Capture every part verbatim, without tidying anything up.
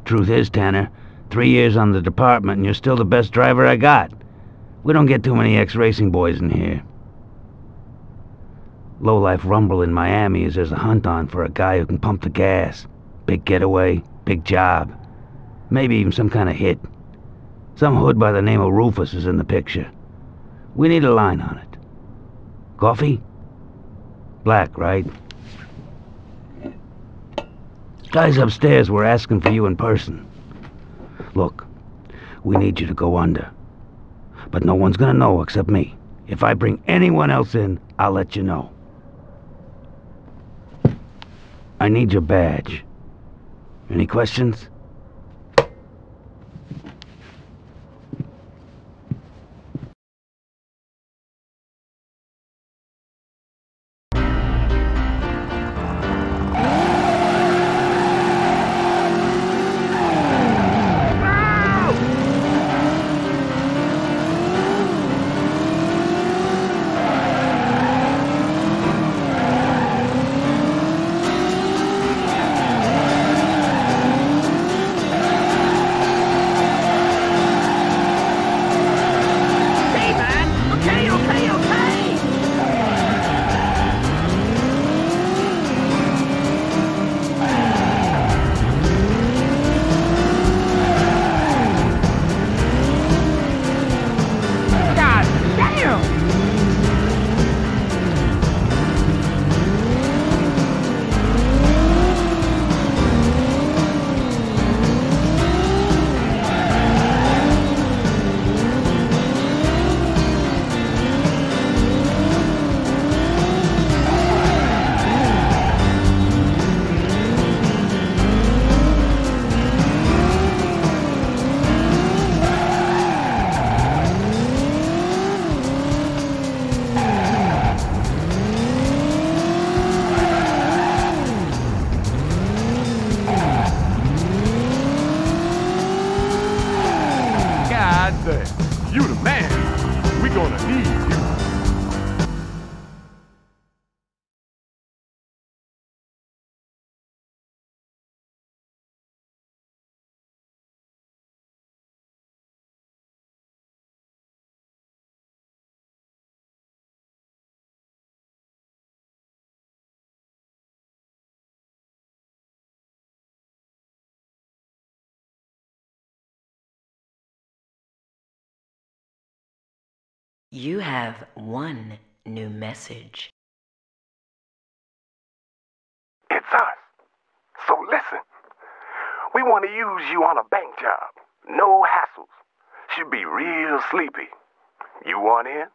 Truth is, Tanner, three years on the department and you're still the best driver I got. We don't get too many ex-racing boys in here. Lowlife rumble in Miami is there's a hunt on for a guy who can pump the gas. Big getaway, big job. Maybe even some kind of hit. Some hood by the name of Rufus is in the picture. We need a line on it. Coffee? Black, right? Guys upstairs were asking for you in person. Look, we need you to go under. But no one's gonna know except me. If I bring anyone else in, I'll let you know. I need your badge. Any questions? You the man. We gonna need you. You have one new message. It's us. So listen, we want to use you on a bank job. No hassles. Should be real sleepy. You want in?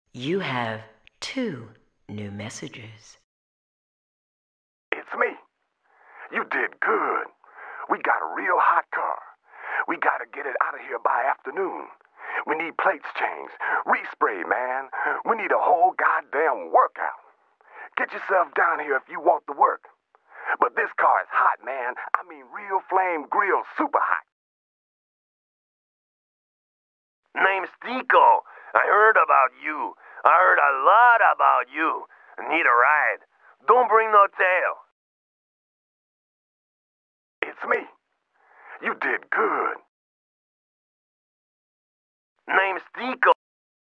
You have two new messages. It's me. You did good. We got a real hot car. We gotta get it out of here by afternoon. We need plates changed, respray, man. We need a whole goddamn workout. Get yourself down here if you want the work. But this car is hot, man. I mean real flame grill, super hot. Name's Tico. I heard about you. I heard a lot about you. Need a ride. Don't bring no tail. It's me. You did good. Name's Tico.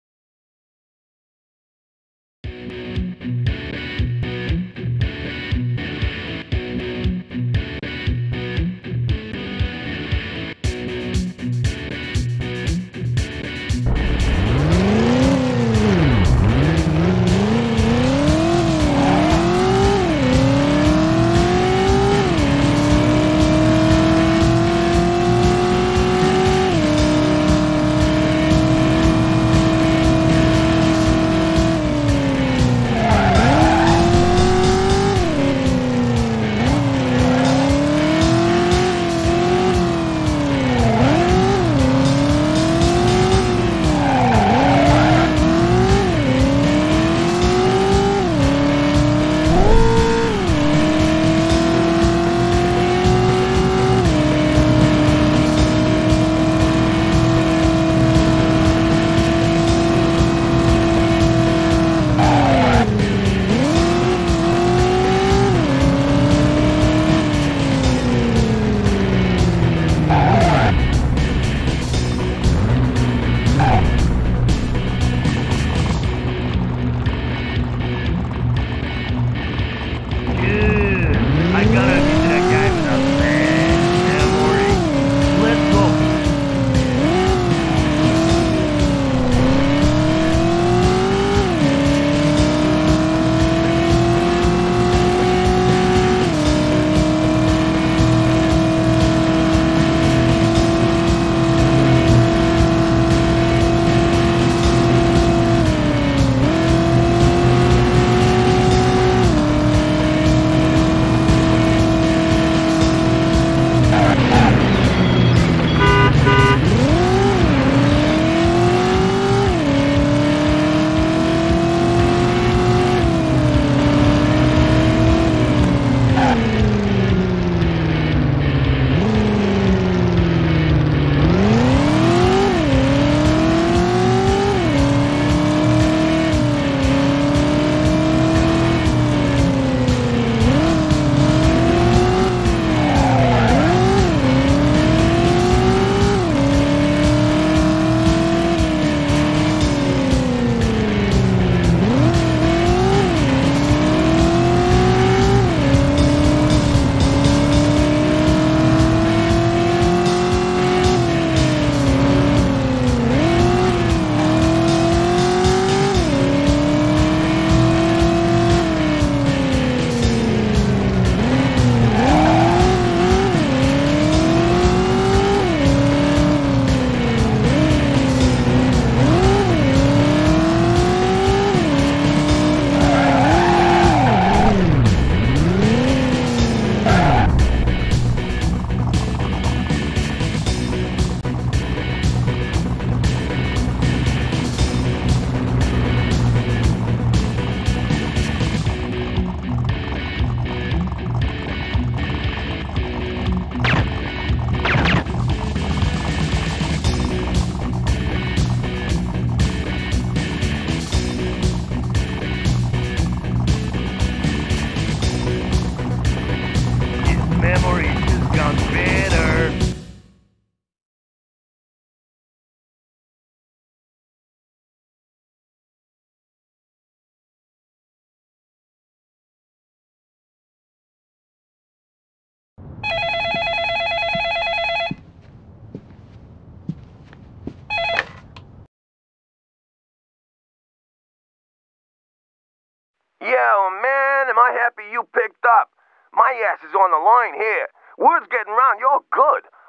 Yeah, man, am I happy you picked up. My ass is on the line here. Word's getting round, you're good.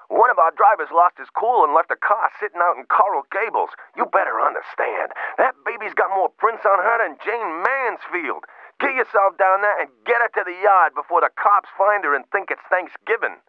One of our drivers lost his cool and left a car sitting out in Coral Gables. You better understand. That baby's got more prints on her than Jane Mansfield. Get yourself down there and get her to the yard before the cops find her and think it's Thanksgiving.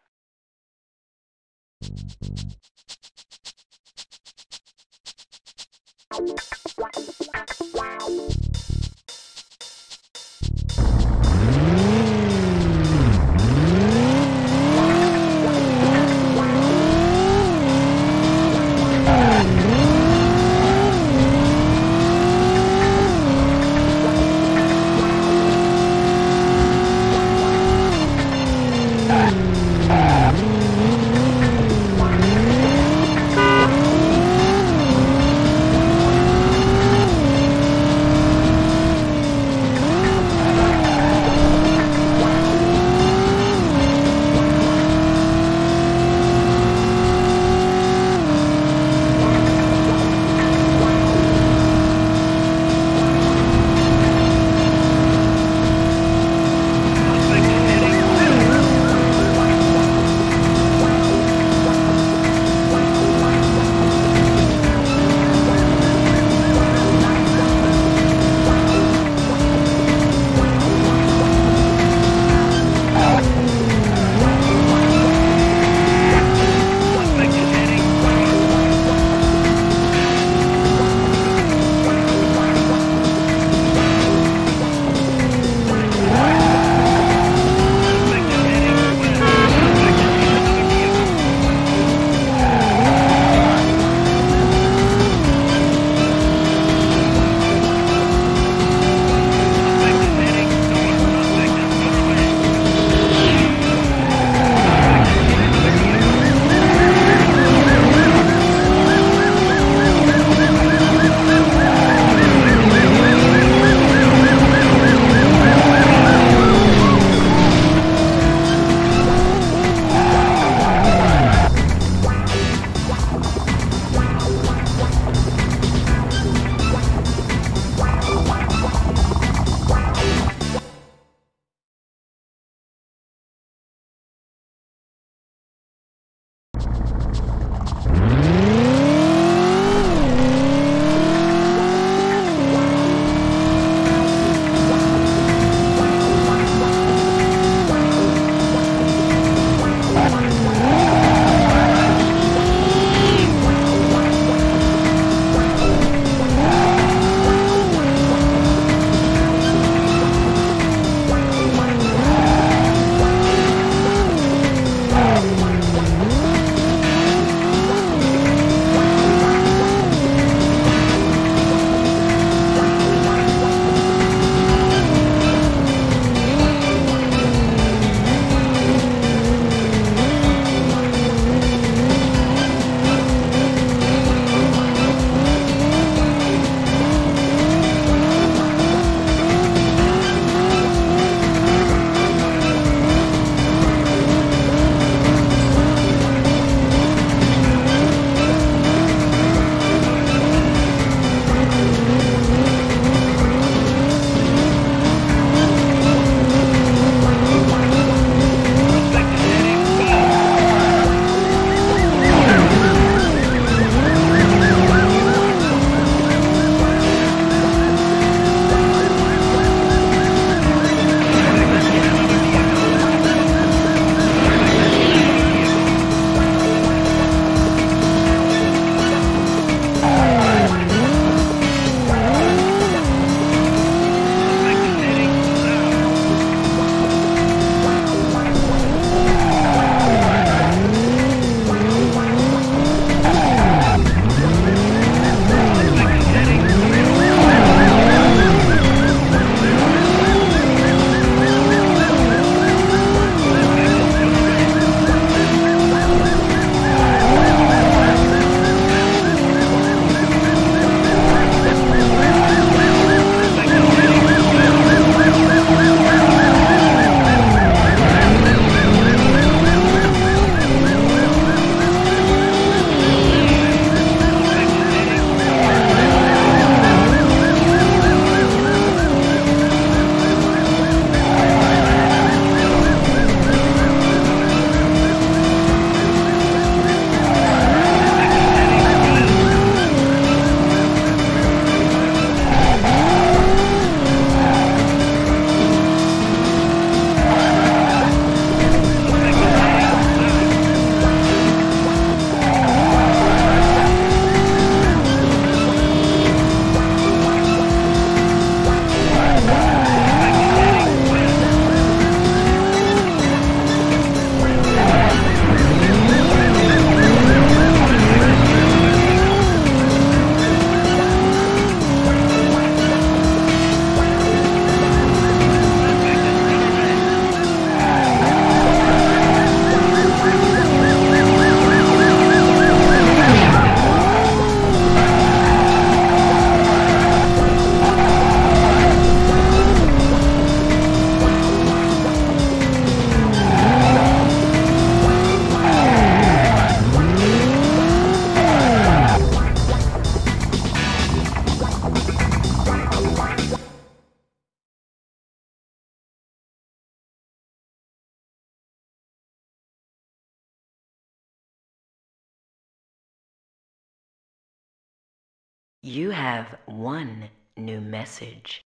You have one new message.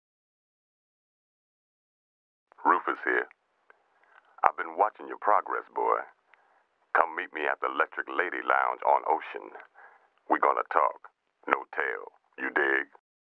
Rufus here. I've been watching your progress, boy. Come meet me at the Electric Lady Lounge on Ocean. We're gonna talk. No tale. You dig?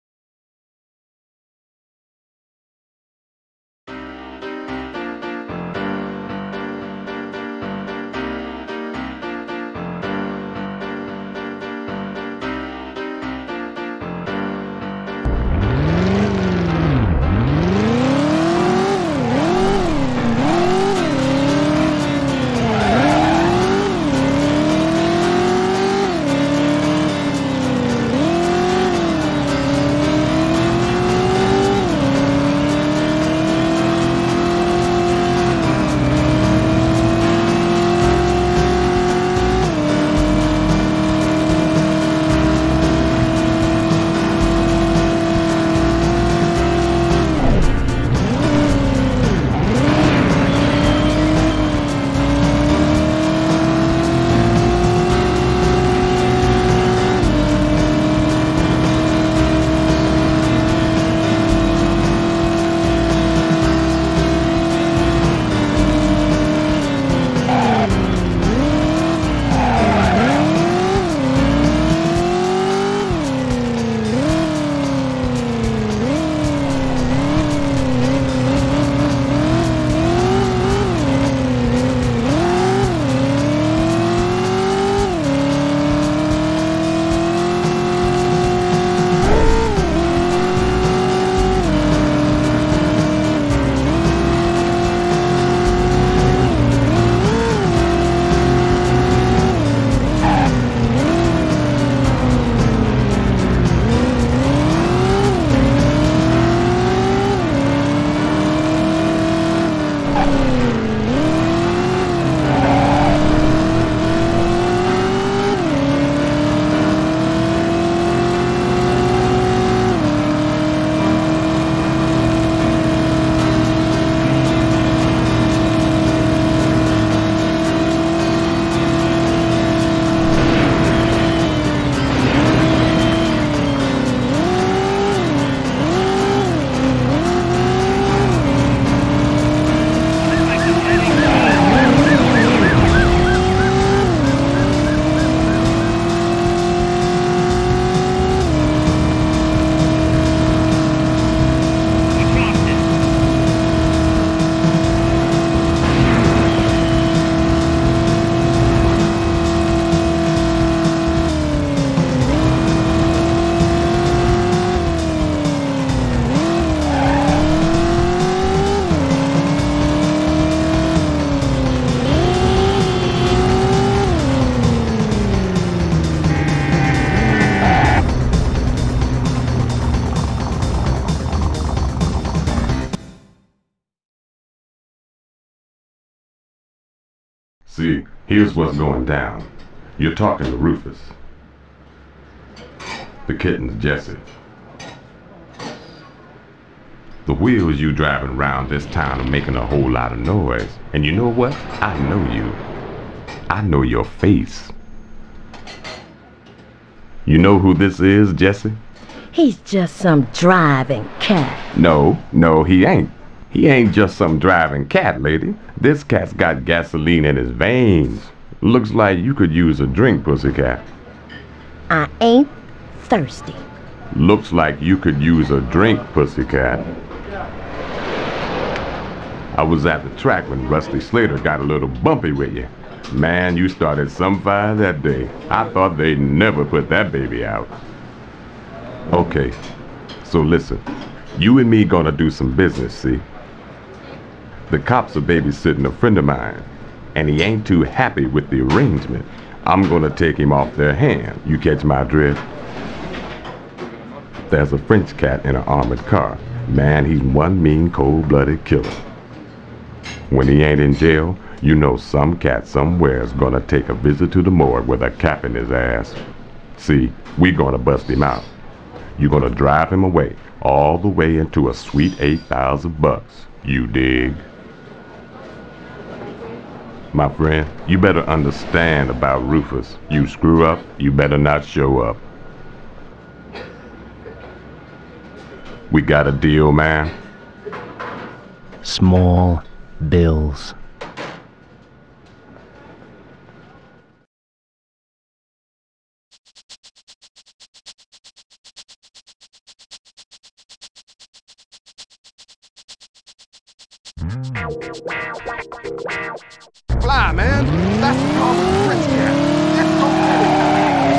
See, here's what's going down. You're talking to Rufus. The kitten's Jesse. The wheels you driving around this town are making a whole lot of noise. And you know what? I know you. I know your face. You know who this is, Jesse? He's just some driving cat. No, no, he ain't. He ain't just some driving cat, lady. This cat's got gasoline in his veins. Looks like you could use a drink, pussycat. I ain't thirsty. Looks like you could use a drink, pussycat. I was at the track when Rusty Slater got a little bumpy with you. Man, you started some fire that day. I thought they'd never put that baby out. Okay, so listen. You and me gonna do some business, see? The cops are babysitting a friend of mine, and he ain't too happy with the arrangement. I'm gonna take him off their hand. You catch my drift? There's a French cat in an armored car. Man, he's one mean, cold-blooded killer. When he ain't in jail, you know some cat somewhere is gonna take a visit to the morgue with a cap in his ass. See, we gonna bust him out. You're gonna drive him away, all the way into a sweet eight thousand bucks. You dig? My friend, you better understand about Rufus. You screw up, you better not show up. We got a deal, man. Small bills. Fly, man. That's the problem. Rich cat. It's so many.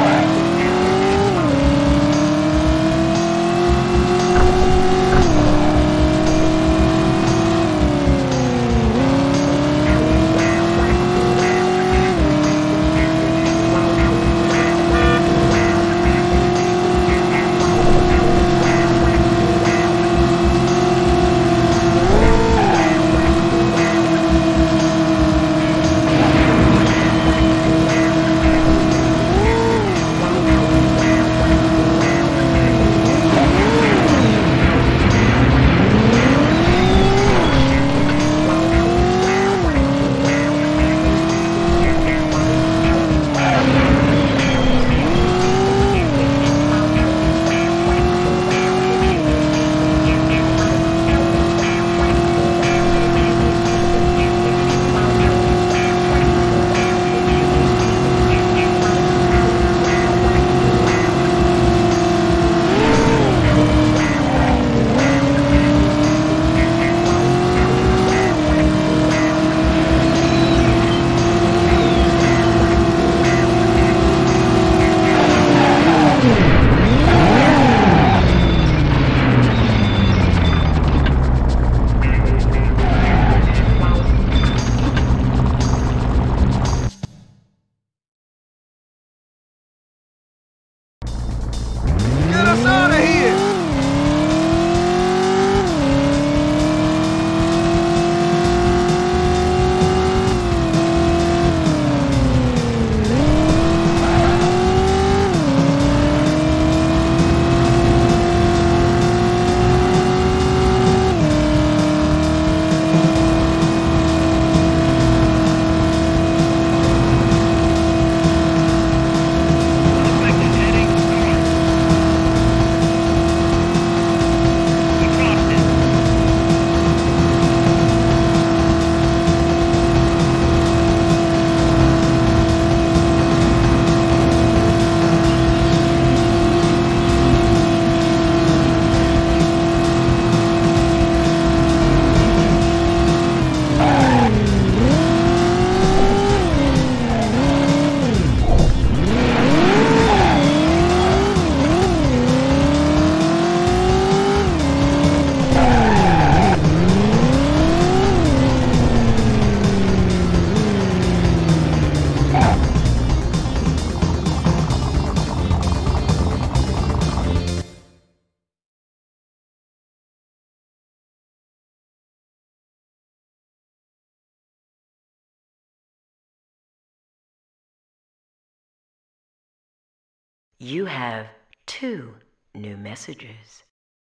You have two new messages.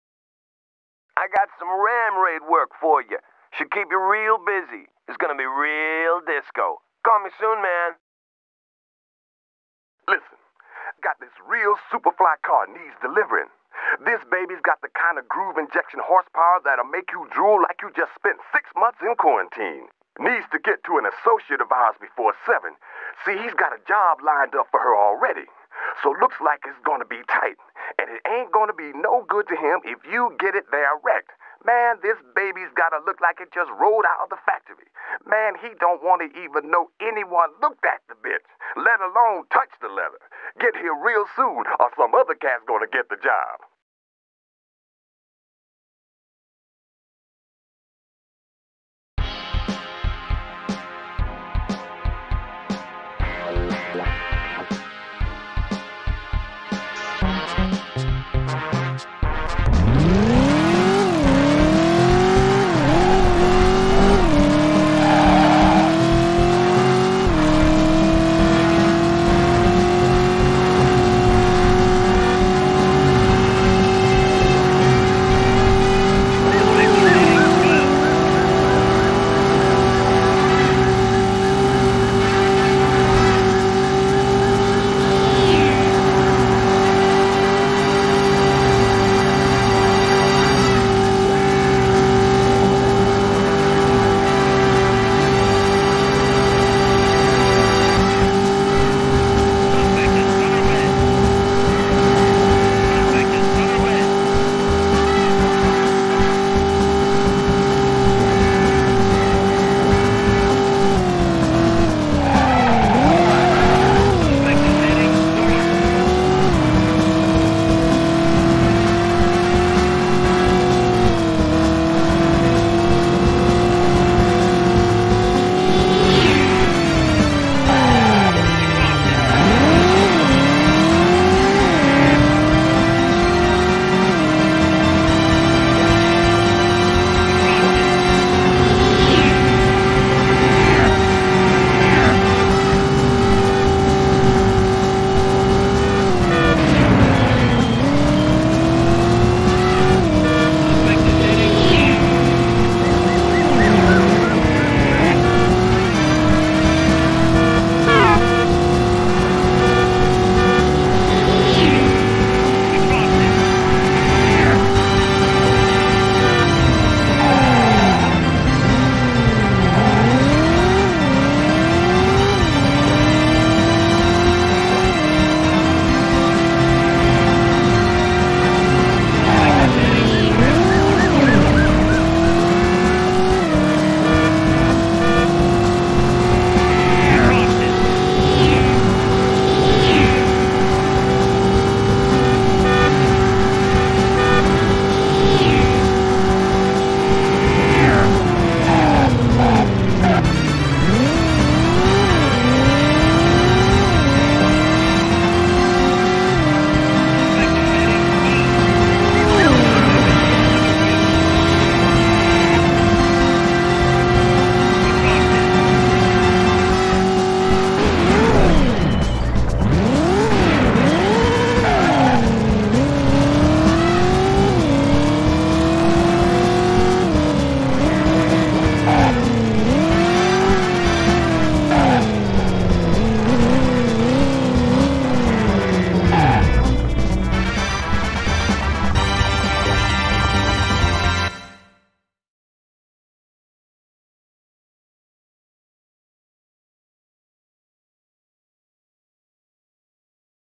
I got some ram raid work for you. Should keep you real busy. It's gonna be real disco. Call me soon, man. Listen, got this real superfly car needs delivering. This baby's got the kind of groove injection horsepower that'll make you drool like you just spent six months in quarantine. Needs to get to an associate of ours before seven. See, he's got a job lined up for her already. So looks like it's gonna be tight. And it ain't gonna be no good to him if you get it there wrecked. Man, this baby's gotta look like it just rolled out of the factory. Man, he don't want to even know anyone looked at the bitch, let alone touch the leather. Get here real soon, or some other cat's gonna get the job.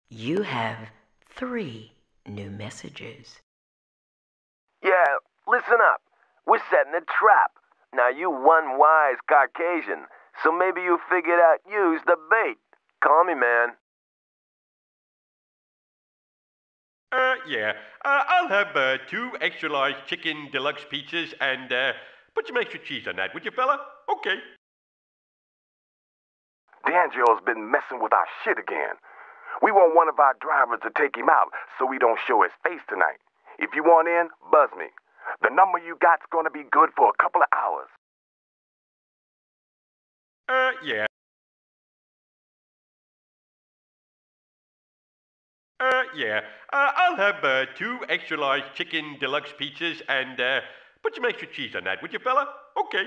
You have three new messages. Yeah, listen up. We're setting a trap. Now you one wise Caucasian, so maybe you figured out use the bait. Call me, man. Uh, yeah. Uh, I'll have uh, two extra large chicken deluxe pizzas and uh, put some extra cheese on that, would you, fella? Okay. D'Angelo's been messing with our shit again. We want one of our drivers to take him out so we don't show his face tonight. If you want in, buzz me. The number you got's gonna be good for a couple of hours. Uh, yeah. Uh, yeah. Uh, I'll have uh, two extra large chicken deluxe pizzas and uh, put some extra cheese on that, would you, fella? Okay.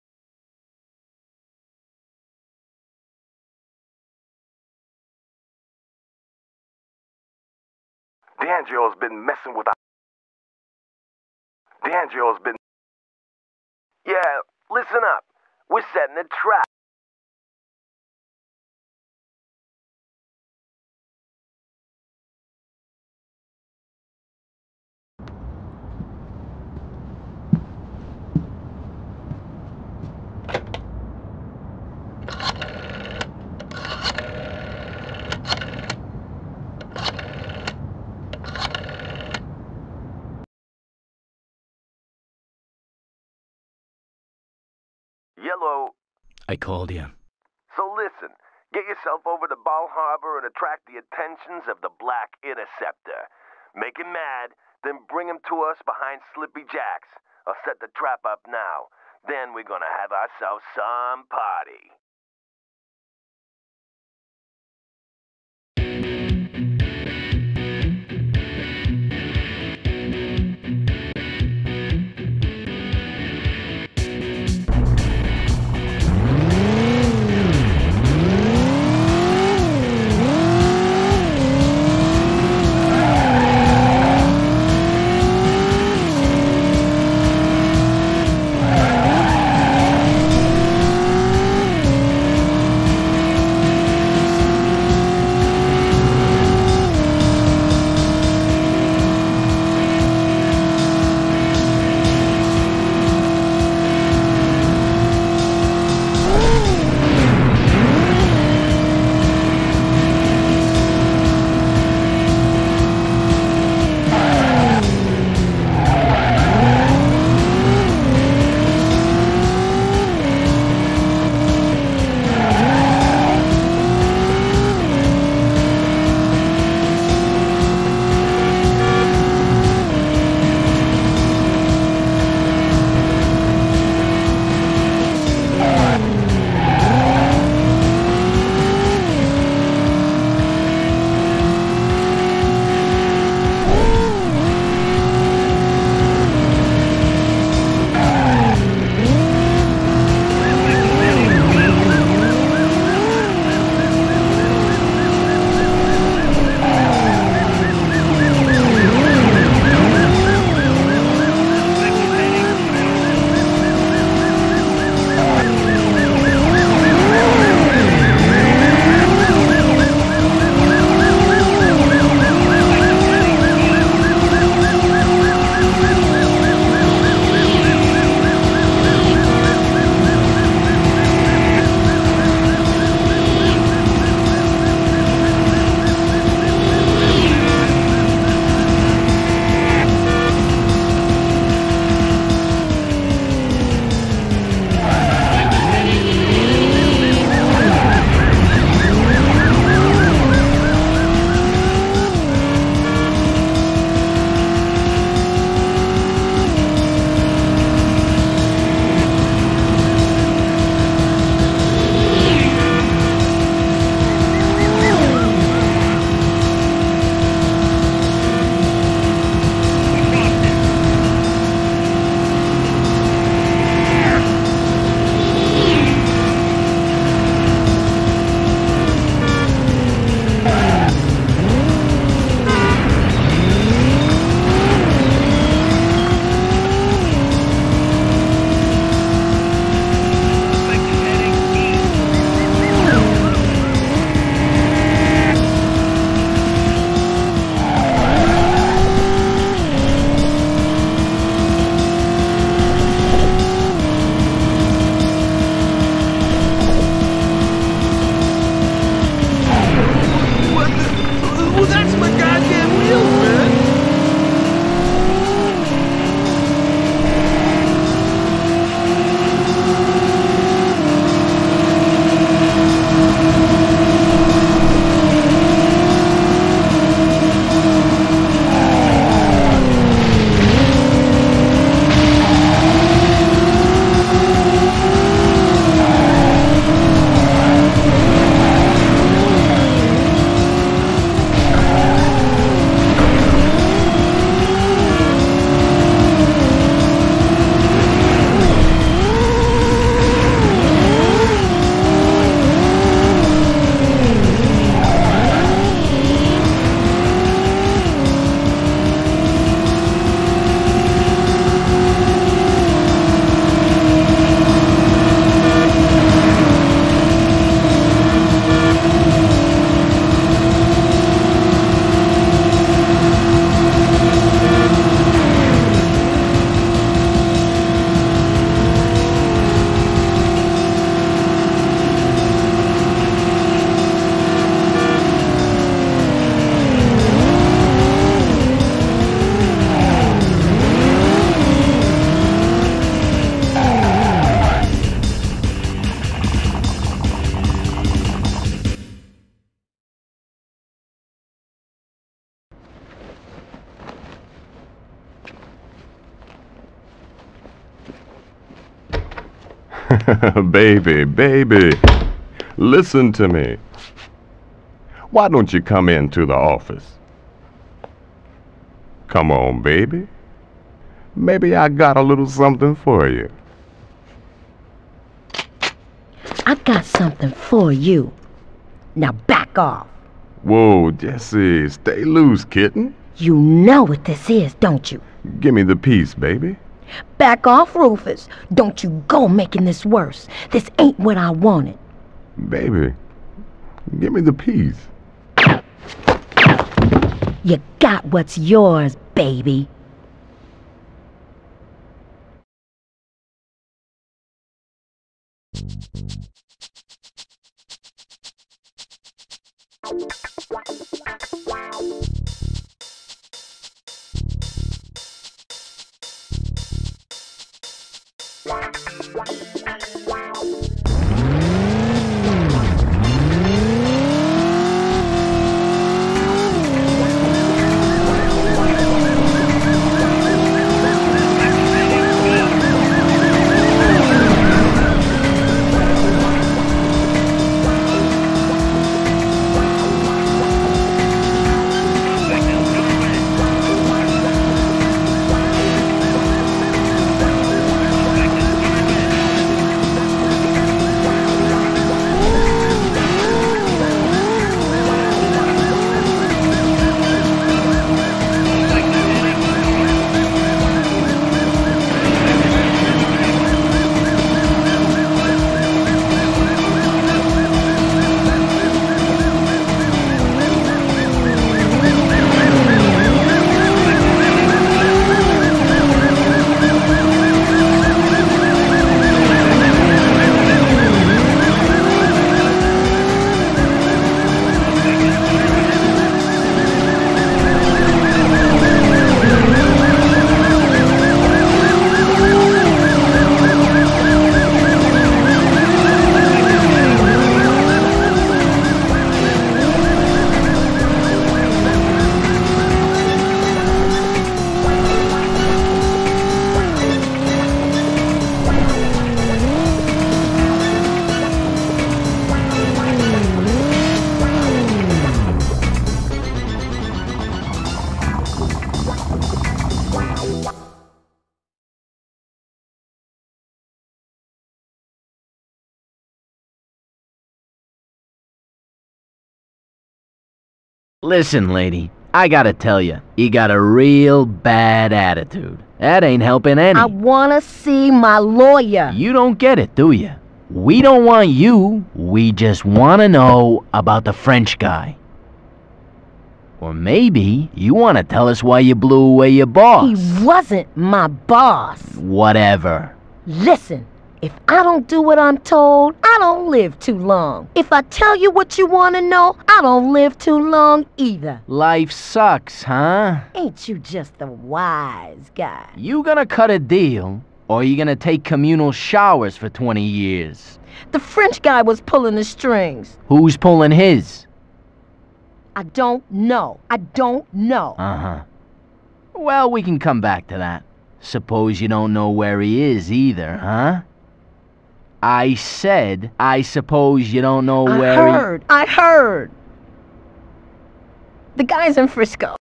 D'Angelo's been messing with our... D'Angelo's been... Yeah, listen up. We're setting a trap. Yellow. I called you. So listen, get yourself over to Bal Harbor and attract the attentions of the Black Interceptor. Make him mad, then bring him to us behind Slippy Jack's. I'll set the trap up now. Then we're gonna have ourselves some party. Baby, baby, listen to me. Why don't you come into the office? Come on, baby. Maybe I got a little something for you. I got something for you. Now back off. Whoa, Jesse, stay loose, kitten. You know what this is, don't you? Give me the piece, baby. Back off, Rufus. Don't you go making this worse. This ain't what I wanted. Baby, give me the piece. You got what's yours, baby. Listen, lady, I gotta tell you, you got a real bad attitude. That ain't helping any. I wanna see my lawyer. You don't get it, do you? We don't want you. We just wanna know about the French guy. Or maybe you wanna tell us why you blew away your boss. He wasn't my boss. Whatever. Listen, if I don't do what I'm told, I don't live too long. If I tell you what you want to know, I don't live too long either. Life sucks, huh? Ain't you just a wise guy? You gonna cut a deal, or you gonna take communal showers for twenty years? The French guy was pulling the strings. Who's pulling his? I don't know. I don't know. Uh-huh. Well, we can come back to that. Suppose you don't know where he is either, huh? I said, I suppose you don't know I where heard, I heard. The guy's in Frisco.